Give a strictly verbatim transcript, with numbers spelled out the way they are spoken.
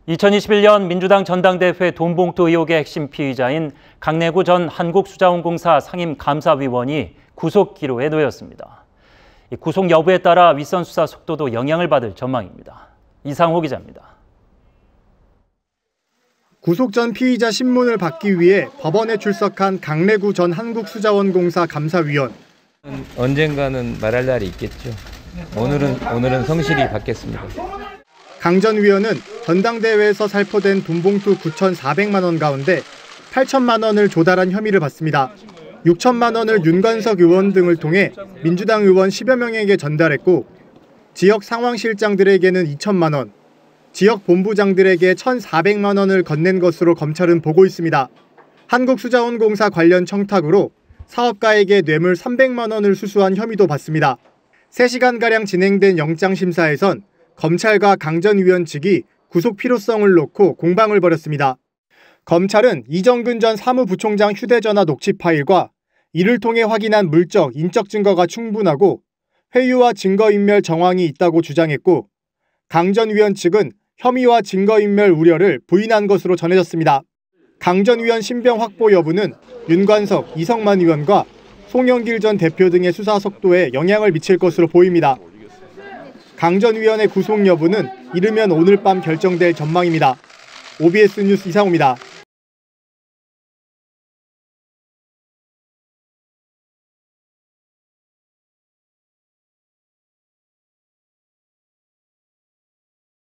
이천이십일 년 민주당 전당대회 돈봉투 의혹의 핵심 피의자인 강내구 전 한국수자원공사 상임감사위원이 구속 기로에 놓였습니다. 구속 여부에 따라 윗선 수사 속도도 영향을 받을 전망입니다. 이상호 기자입니다. 구속 전 피의자 신문을 받기 위해 법원에 출석한 강내구 전 한국수자원공사 감사위원. 언젠가는 말할 날이 있겠죠. 오늘은 오늘은 성실히 받겠습니다. 강 전 위원은 전당대회에서 살포된 돈봉투 구천사백만 원 가운데 팔천만 원을 조달한 혐의를 받습니다. 육천만 원을 윤관석 의원 등을 통해 민주당 의원 십여 명에게 전달했고 지역 상황실장들에게는 이천만 원, 지역 본부장들에게 천사백만 원을 건넨 것으로 검찰은 보고 있습니다. 한국수자원공사 관련 청탁으로 사업가에게 뇌물 삼백만 원을 수수한 혐의도 받습니다. 세 시간가량 진행된 영장심사에선 검찰과 강 전 위원 측이 구속 필요성을 놓고 공방을 벌였습니다. 검찰은 이정근 전 사무부총장 휴대전화 녹취 파일과 이를 통해 확인한 물적, 인적 증거가 충분하고 회유와 증거인멸 정황이 있다고 주장했고 강 전 위원 측은 혐의와 증거인멸 우려를 부인한 것으로 전해졌습니다. 강 전 위원 신병 확보 여부는 윤관석, 이성만 의원과 송영길 전 대표 등의 수사 속도에 영향을 미칠 것으로 보입니다. 강 전 위원의 구속 여부는 이르면 오늘 밤 결정될 전망입니다. 오비에스 뉴스 이상호입니다.